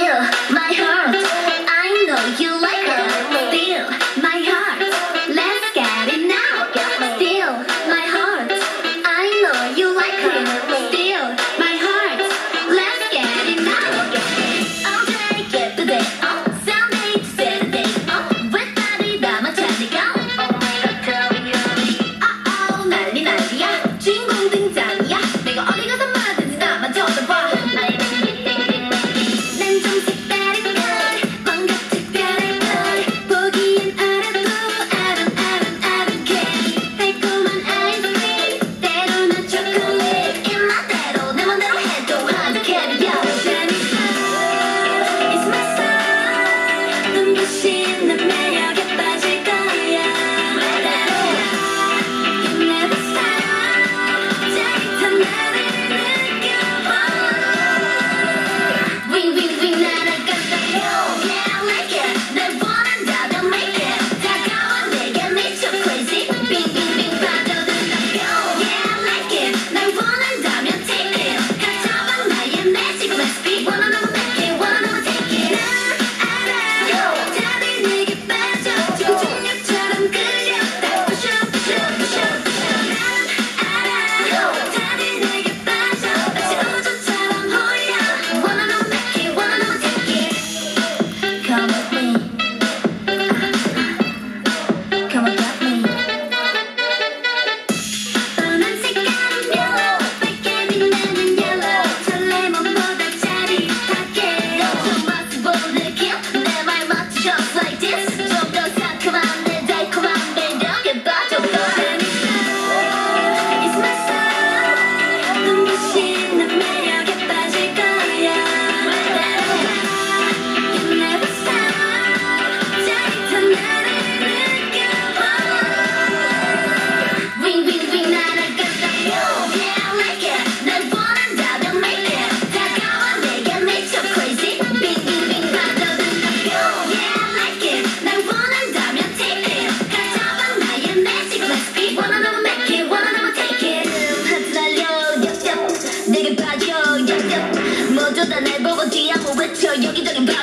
Steal my heart. I know you like her. Steal my heart. Let's get it now. Steal my heart. I know you like her. Steal my heart. Let's get it now. All day 예쁘대. Sunday to Saturday. 웬날이 나만 찾니까? 난리 난리야. 주인공 등장이야. 내가 어디 가서 뭐든지 나만 쳐다봐. 모두 다 날 보고 뒤하고 외쳐 여기저기